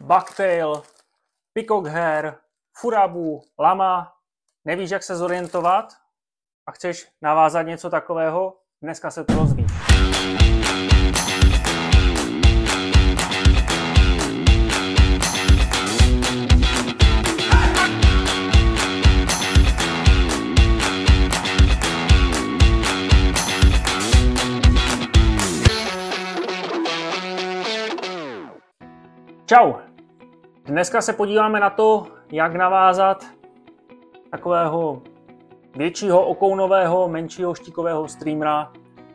bucktail, peacock hair, furabu, lama. Nevíš, jak se zorientovat a chceš navázat něco takového? Dneska se to dozvíš. Čau! Dneska se podíváme na to, jak navázat takového většího okounového, menšího štíkového streamera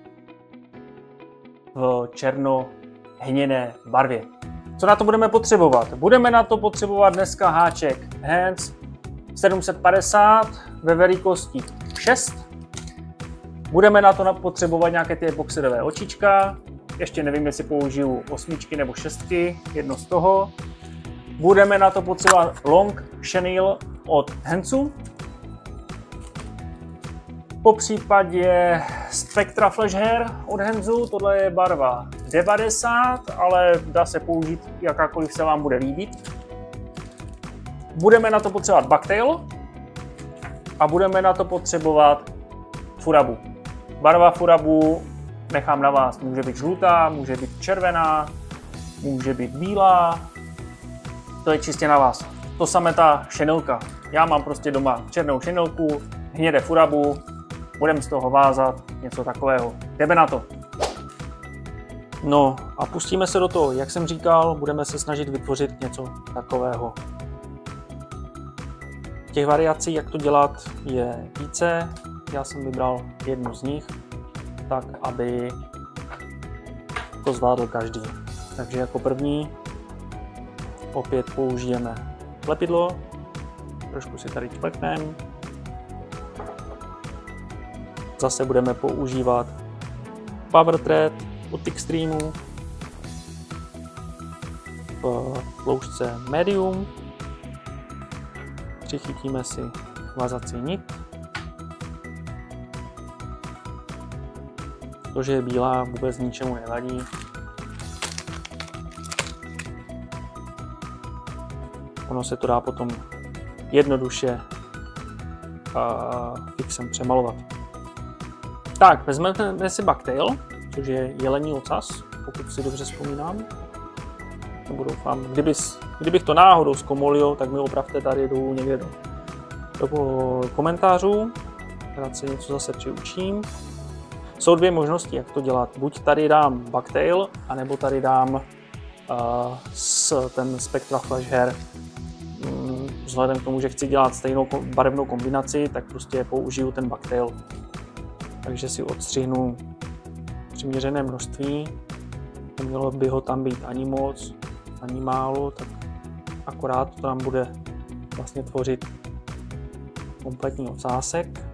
v černo-hnědé barvě. Co na to budeme potřebovat? Budeme na to potřebovat dneska háček Hands 750 ve velikosti 6. Budeme na to potřebovat nějaké ty epoxidové očička. Ještě nevím, jestli použiju 8 nebo 6, jedno z toho. Budeme na to potřebovat long chenille od Handsu. Po případě Spectra Flash Hair od Handsu, tohle je barva 90, ale dá se použít jakákoliv se vám bude líbit. Budeme na to potřebovat bucktail a budeme na to potřebovat furabu. Barva furabu nechám na vás, může být žlutá, může být červená, může být bílá, to je čistě na vás. To samé ta šenilka. Já mám prostě doma černou šenilku, hnědé furabu, budeme z toho vázat něco takového. Jdeme na to. No a pustíme se do toho, jak jsem říkal, budeme se snažit vytvořit něco takového. Těch variací, jak to dělat, je více. Já jsem vybral jednu z nich, tak aby to zvládl každý. Takže jako první opět použijeme lepidlo, trošku si tady čpekneme. Zase budeme používat Power Thread od Extreemu v tloušťce Medium. Přichytíme si vazací nit. To, že je bílá, vůbec ničemu nevadí. Ono se to dá potom jednoduše fixem přemalovat. Tak, vezmeme si bucktail, což je jelení ocas, pokud si dobře vzpomínám. Nebo doufám, kdybych to náhodou zkomolil, tak mi opravte tady dolů někde do komentářů. Rád se něco zase přiučím. Jsou dvě možnosti, jak to dělat. Buď tady dám bucktail, anebo tady dám ten Spectra Flash Hair. Vzhledem k tomu, že chci dělat stejnou barevnou kombinaci, tak prostě použiju ten bucktail. Takže si odstřihnu přiměřené množství. Nemělo by ho tam být ani moc, ani málo, tak akorát to tam bude vlastně tvořit kompletní ocásek.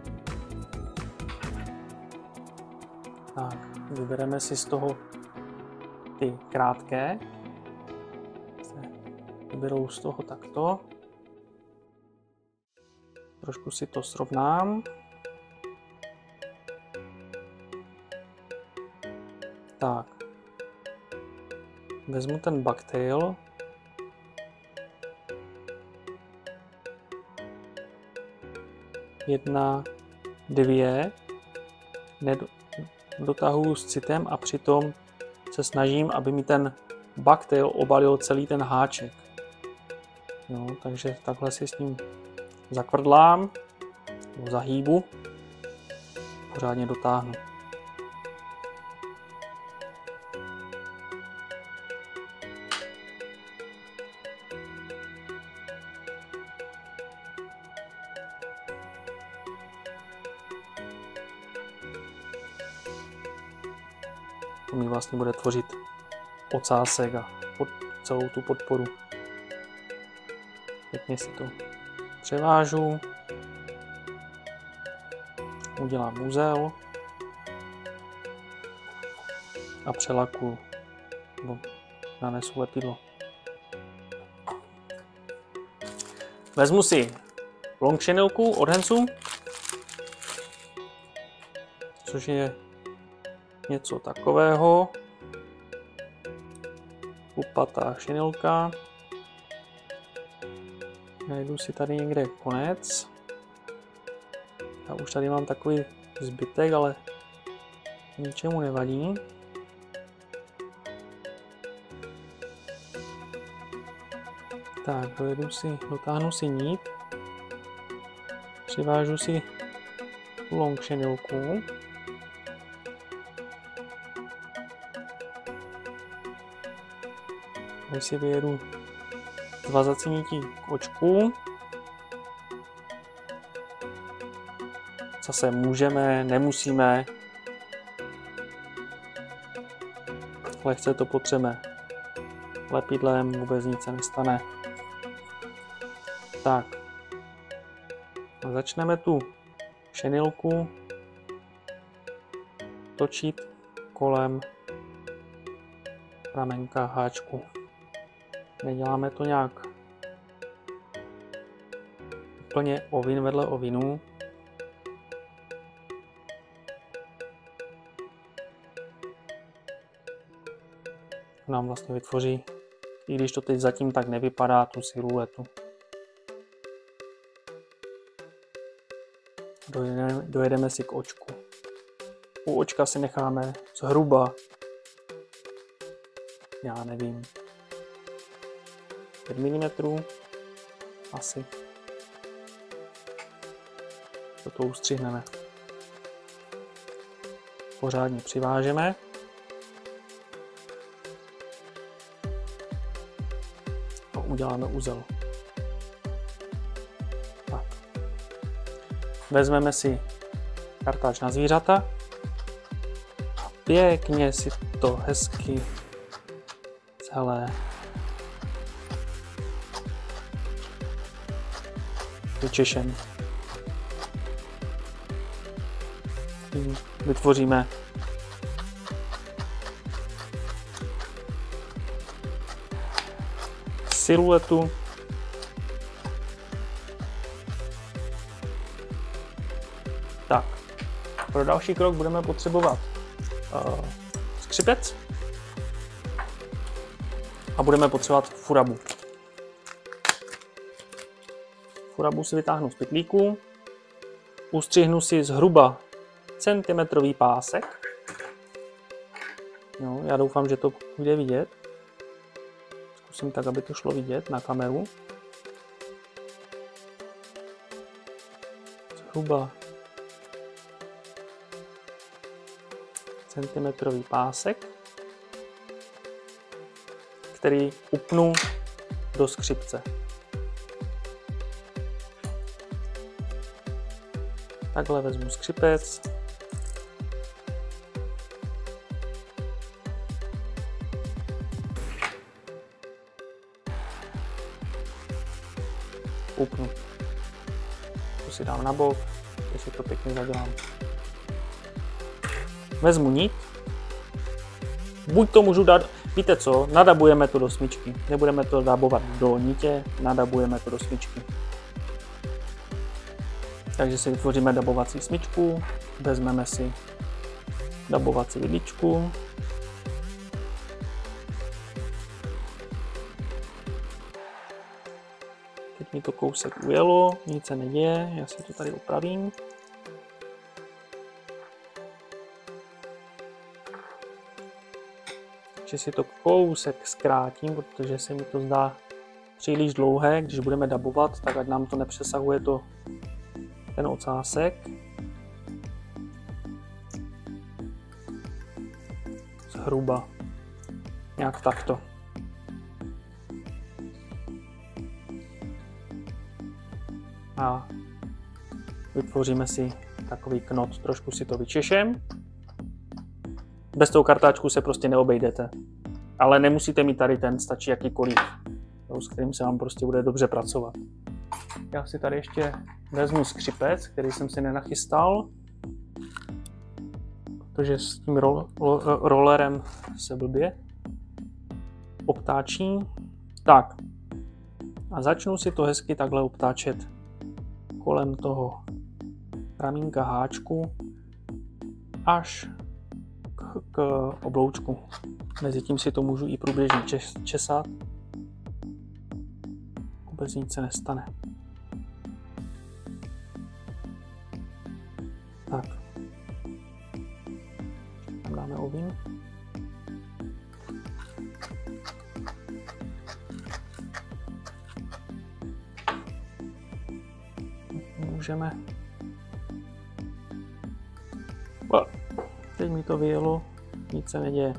Tak, vybereme si z toho ty krátké. Vyberou z toho takto. Trošku si to srovnám. Tak. Vezmu ten bucktail. Jedna, dvě. Dotahuji s citem a přitom se snažím, aby mi ten bucktail obalil celý ten háček. Jo, takže takhle si s ním zakvrdlám, nebo zahýbu, pořádně dotáhnu. To mi vlastně bude tvořit ocásek a celou tu podporu. Pěkně si to převážu, udělám uzel a přelakuju, nebo nanesu lepidlo. Vezmu si long chenilku od Handsu, což je něco takového. Kupatá šinilka. Najdu si tady někde konec. Já už tady mám takový zbytek, ale ničemu nevadí. Tak, dotáhnu si nit. Přivážu si long šenilku. Tady si vyjedu svazací nití k očku. Zase můžeme, nemusíme. Lehce to potřeme lepidlem, vůbec nic se nestane. Tak. A začneme tu šenilku točit kolem ramenka háčku. Neděláme to nějak úplně ovin vedle ovinu. Nám vlastně vytvoří, i když to teď zatím tak nevypadá, tu siluetu. Dojedeme si k očku. U očka si necháme zhruba, já nevím, 5 mm asi. Toto ustřihneme. Pořádně přivážeme. A uděláme uzel. Tak. Vezmeme si kartáč na zvířata a pěkně si to hezky celé vyčešeme. Vytvoříme siluetu. Tak, pro další krok budeme potřebovat skřipec a budeme potřebovat furabu. Furabu si vytáhnu z pytlíku, ustřihnu si zhruba centimetrový pásek. No, já doufám, že to bude vidět. Zkusím tak, aby to šlo vidět na kameru. Zhruba centimetrový pásek, který upnu do skřipce. Takhle vezmu skřipec. Upnu. To si dám na bok, teď si to pěkně zadělám. Vezmu nit. Buď to můžu dát, víte co, nadabujeme to do smyčky. Nebudeme to dabovat do nitě, nadabujeme to do smyčky. Takže si vytvoříme dabovací smyčku, vezmeme si dabovací vidličku. Teď mi to kousek ujelo, nic se neděje, já si to tady upravím. Takže si to kousek zkrátím, protože se mi to zdá příliš dlouhé, když budeme dabovat, tak ať nám to nepřesahuje ten ocásek. Zhruba nějak takto. A vytvoříme si takový knot, trošku si to vyčešem. Bez toho kartáčku se prostě neobejdete. Ale nemusíte mít tady ten, stačí jakýkoliv, s kterým se vám prostě bude dobře pracovat. Já si tady ještě vezmu skřipec, který jsem si nenachystal, protože s tím rollerem se blbě obtáčí. Tak a začnu si to hezky takhle obtáčet kolem toho ramínka háčku až k obloučku. Mezitím si to můžu i průběžně česat. vůbec nic se nestane. Tak. Tam dáme ovín. Můžeme. Teď mi to vyjelo, nic se neděje.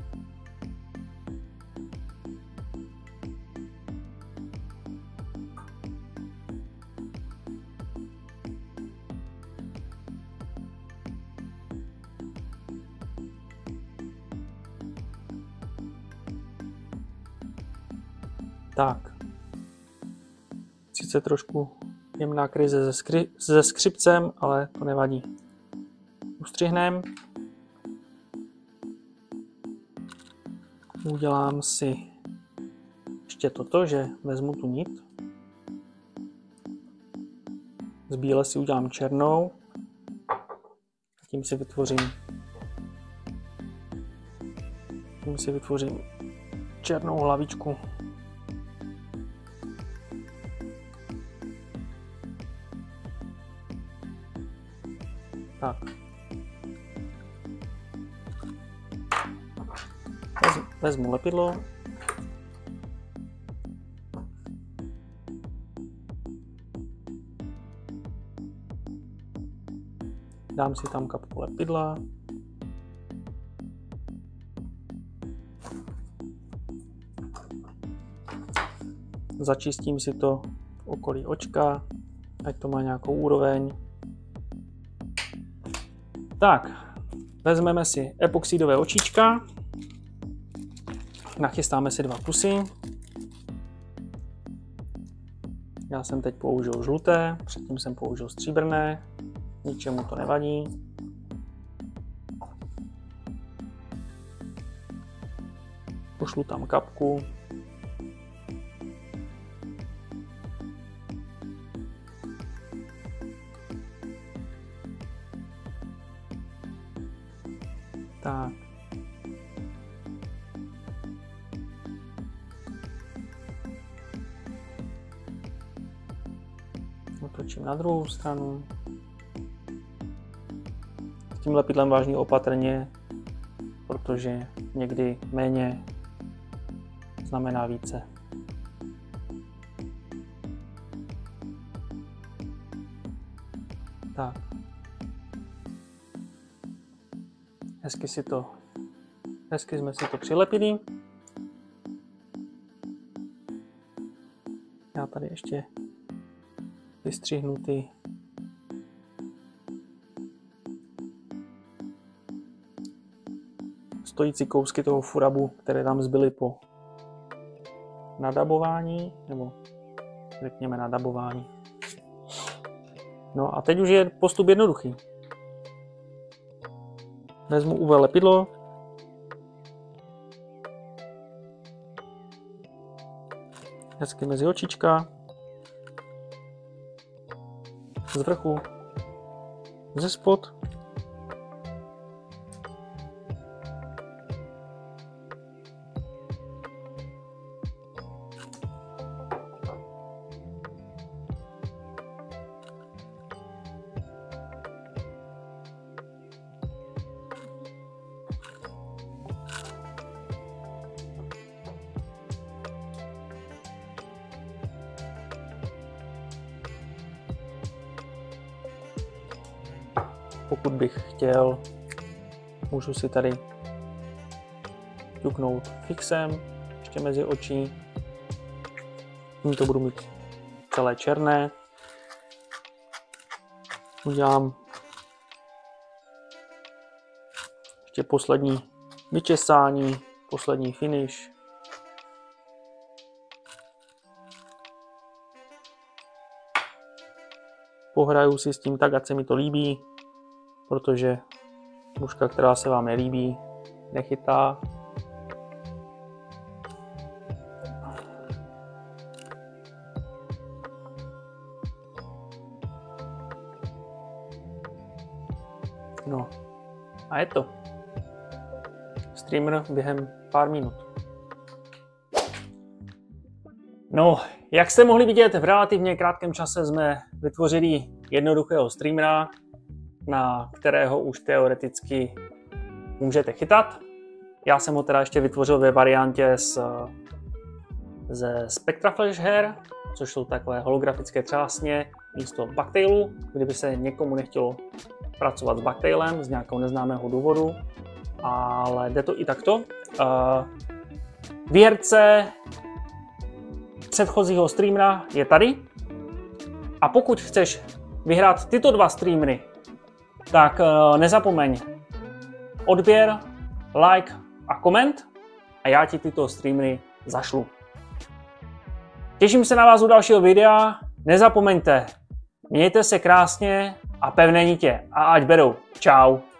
Tak. Sice trošku jemná krize se skřipcem, ale to nevadí. Ustřihnem. Udělám si ještě toto, že vezmu tu nit. Z bíle si udělám černou. A tím si vytvořím černou hlavičku. Tak. Vezmu lepidlo. Dám si tam kapku lepidla. Začistím si to v okolí očka, ať to má nějakou úroveň. Tak, vezmeme si epoxidové očička. Nachystáme si 2 kusy. Já jsem teď použil žluté, předtím jsem použil stříbrné, ničemu to nevadí. Pošlu tam kapku. Tak. Otočím na druhou stranu. S tím lepidlem vážně opatrně, protože někdy méně znamená více. Tak. Hezky jsme si to přilepili. Já tady ještě vystřihnu ty stojící kousky toho furabu, které tam zbyly po nadabování, nebo řekněme nadabování. No a teď už je postup jednoduchý. Vezmu UV lepidlo. Hezky mezi očička. Z vrchu. Ze spod. Pokud bych chtěl, můžu si tady ťuknout fixem ještě mezi očí. Tím to budu mít celé černé. Udělám ještě poslední vyčesání, poslední finish. Pohraju si s tím tak, ať se mi to líbí, protože muška, která se vám nelíbí, nechytá. No a je to. Streamer během pár minut. No, jak jste mohli vidět, v relativně krátkém čase jsme vytvořili jednoduchého streamera, na kterého už teoreticky můžete chytat. Já jsem ho teda ještě vytvořil ve variantě ze Spectra Flash her, což jsou takové holografické třásně místo Bugtailu, kdyby se někomu nechtělo pracovat s Bugtailem z nějakého neznámého důvodu, ale jde to i takto. Výherce předchozího streamera je tady a pokud chceš vyhrát tyto dva streamery, tak nezapomeň odběr, like a koment a já ti tyto streamery zašlu. Těším se na vás u dalšího videa, nezapomeňte, mějte se krásně a pevné nitě a ať berou. Čau.